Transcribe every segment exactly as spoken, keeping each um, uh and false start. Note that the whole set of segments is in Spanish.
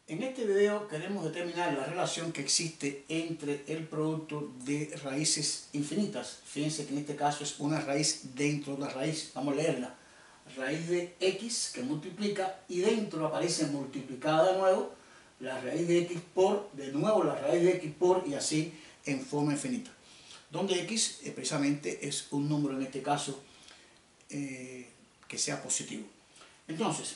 En este video queremos determinar la relación que existe entre el producto de raíces infinitas. Fíjense que en este caso es una raíz dentro de una raíz. Vamos a leerla. Raíz de x que multiplica y dentro aparece multiplicada de nuevo la raíz de x por, de nuevo la raíz de x por y así en forma infinita. Donde x eh, precisamente es un número en este caso eh, que sea positivo. Entonces,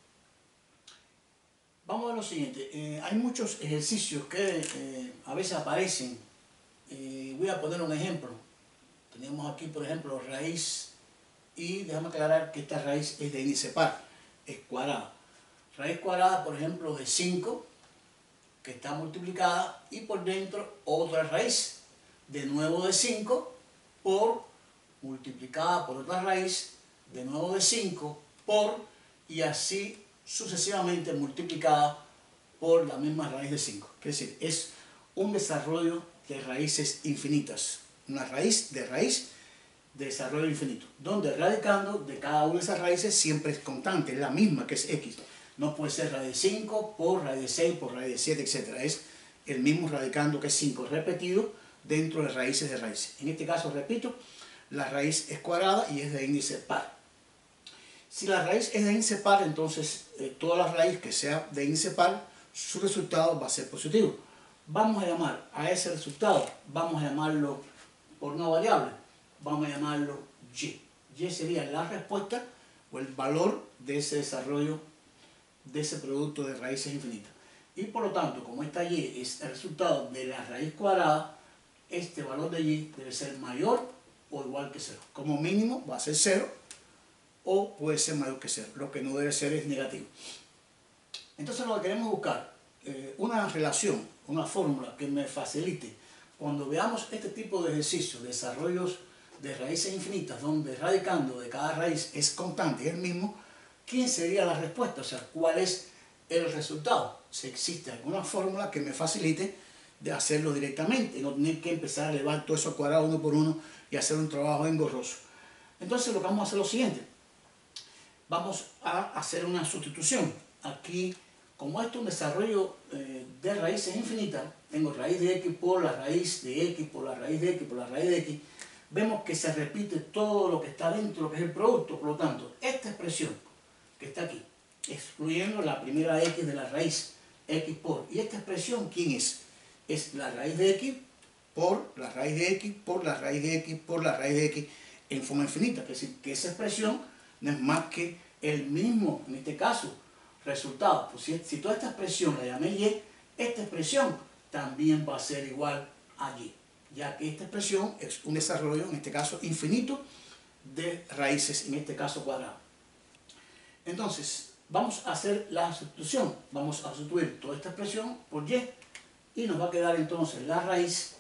vamos a ver lo siguiente. Eh, hay muchos ejercicios que eh, a veces aparecen. Eh, voy a poner un ejemplo. Tenemos aquí, por ejemplo, raíz y déjame aclarar que esta raíz es de índice par, es cuadrada. Raíz cuadrada, por ejemplo, de cinco, que está multiplicada, y por dentro otra raíz, de nuevo de cinco, por multiplicada por otra raíz, de nuevo de cinco, por, y así sucesivamente multiplicada por la misma raíz de cinco. Es decir, es un desarrollo de raíces infinitas, una raíz de raíz de desarrollo infinito, donde el radicando de cada una de esas raíces siempre es constante, es la misma que es x. No puede ser raíz de cinco por raíz de seis por raíz de siete, etcétera. Es el mismo radicando que es cinco repetido dentro de raíces de raíces. En este caso, repito, la raíz es cuadrada y es de índice par. Si la raíz es de índice par, entonces eh, toda la raíz que sea de índice par, su resultado va a ser positivo. Vamos a llamar a ese resultado, vamos a llamarlo por una variable, vamos a llamarlo y. Y sería la respuesta o el valor de ese desarrollo, de ese producto de raíces infinitas. Y por lo tanto, como esta y es el resultado de la raíz cuadrada, este valor de y debe ser mayor o igual que cero. Como mínimo va a ser cero o puede ser mayor que cero. Lo que no debe ser es negativo. Entonces lo que queremos buscar, eh, una relación, una fórmula que me facilite. Cuando veamos este tipo de ejercicios, desarrollos de raíces infinitas, donde el radicando de cada raíz es constante y es el mismo, ¿quién sería la respuesta? O sea, ¿cuál es el resultado? Si existe alguna fórmula que me facilite de hacerlo directamente, no tener que empezar a elevar todo eso cuadrado uno por uno y hacer un trabajo engorroso. Entonces lo que vamos a hacer es lo siguiente. Vamos a hacer una sustitución. Aquí, como esto es un desarrollo eh, de raíces infinitas, tengo raíz de x por la raíz de x por la raíz de x por la raíz de x, vemos que se repite todo lo que está dentro, lo que es el producto. Por lo tanto, esta expresión que está aquí, excluyendo la primera x de la raíz, x por, y esta expresión, ¿quién es? Es la raíz de x por la raíz de x por la raíz de x por la raíz de x en forma infinita. Es decir, que esa expresión no es más que el mismo, en este caso, resultado. Pues si, si toda esta expresión la llamé y, esta expresión también va a ser igual a y, ya que esta expresión es un desarrollo, en este caso, infinito de raíces, en este caso cuadrado. Entonces, vamos a hacer la sustitución. Vamos a sustituir toda esta expresión por y y nos va a quedar entonces la raíz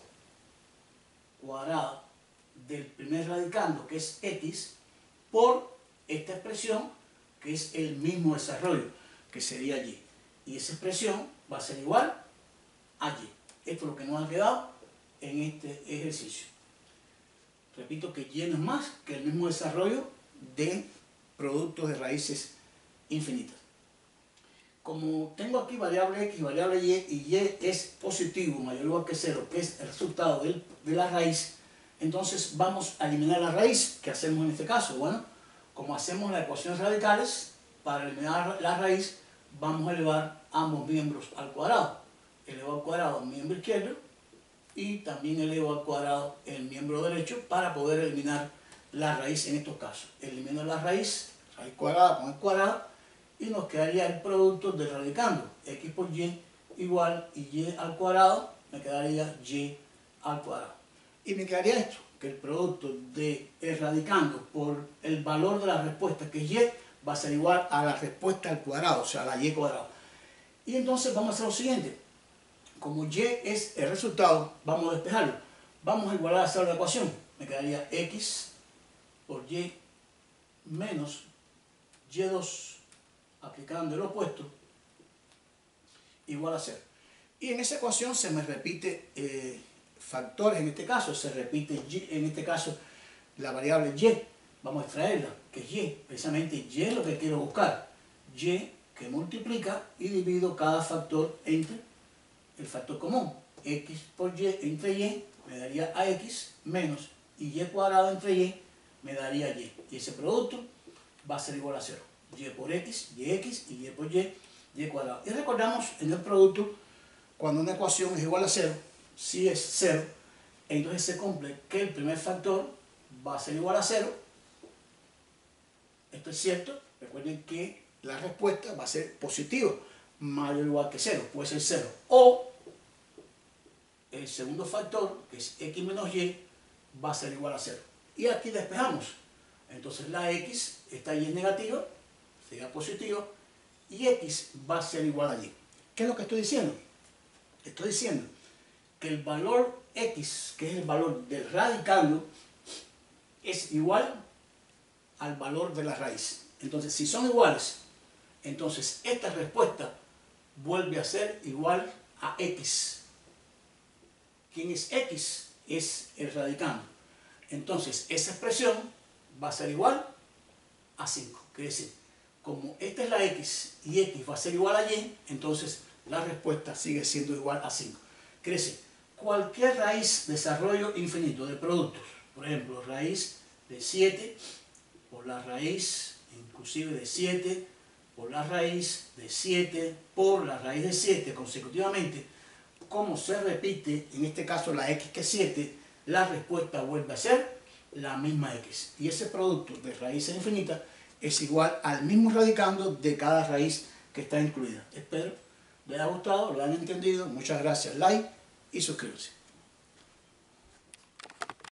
cuadrada del primer radicando, que es x, por esta expresión, que es el mismo desarrollo, que sería y. Y esa expresión va a ser igual a y. Esto es lo que nos ha quedado en este ejercicio. Repito que y no es más que el mismo desarrollo de productos de raíces infinitas. Como tengo aquí variable x y variable y, y y es positivo, mayor o igual que cero, que es el resultado del, de la raíz, entonces vamos a eliminar la raíz. ¿Qué hacemos en este caso? Bueno, como hacemos las ecuaciones radicales, para eliminar la raíz, vamos a elevar ambos miembros al cuadrado. Elevo al cuadrado el miembro izquierdo y también elevo al cuadrado el miembro derecho para poder eliminar la raíz en estos casos. Elimino la raíz, raíz cuadrada con el cuadrado, y nos quedaría el producto del radicando, x por y igual y y al cuadrado, me quedaría y al cuadrado. Y me quedaría esto, que el producto de el radicando por el valor de la respuesta, que es y, va a ser igual a la respuesta al cuadrado, o sea, a la y cuadrado. Y entonces vamos a hacer lo siguiente. Como y es el resultado, vamos a despejarlo. Vamos a igualar a hacer la ecuación. Me quedaría x por y menos y dos, aplicando el opuesto, igual a cero. Y en esa ecuación se me repite eh, factores, en este caso se repite y, en este caso la variable y, vamos a extraerla, que es y, precisamente y es lo que quiero buscar, y que multiplica y divido cada factor entre el factor común. X por y entre y me daría ax menos y cuadrado entre y me daría y. Y ese producto va a ser igual a cero. Y por x, yx y y por y, y cuadrado. Y recordamos en el producto, cuando una ecuación es igual a cero, si es cero, entonces se cumple que el primer factor va a ser igual a cero. Esto es cierto. Recuerden que la respuesta va a ser positiva, mayor o igual que cero, puede ser cero. O el segundo factor, que es x menos y, va a ser igual a cero. Y aquí despejamos. Entonces la x, esta y es negativa, sería positivo, y x va a ser igual a y. ¿Qué es lo que estoy diciendo? Estoy diciendo que el valor x, que es el valor del radicando, es igual al valor de la raíz. Entonces, si son iguales, entonces esta respuesta vuelve a ser igual a x. ¿Quién es x? Es el radicando. Entonces, esa expresión va a ser igual a cinco. Quiere decir, como esta es la x y x va a ser igual a y, entonces la respuesta sigue siendo igual a cinco. Quiere decir, cualquier raíz desarrollo infinito de productos, por ejemplo, raíz de siete por la raíz inclusive de siete por la raíz de siete por la raíz de siete consecutivamente, como se repite en este caso la x que es siete, la respuesta vuelve a ser la misma x. Y ese producto de raíces infinitas es igual al mismo radicando de cada raíz que está incluida. Espero les haya gustado, lo hayan entendido. Muchas gracias. Like y suscríbase.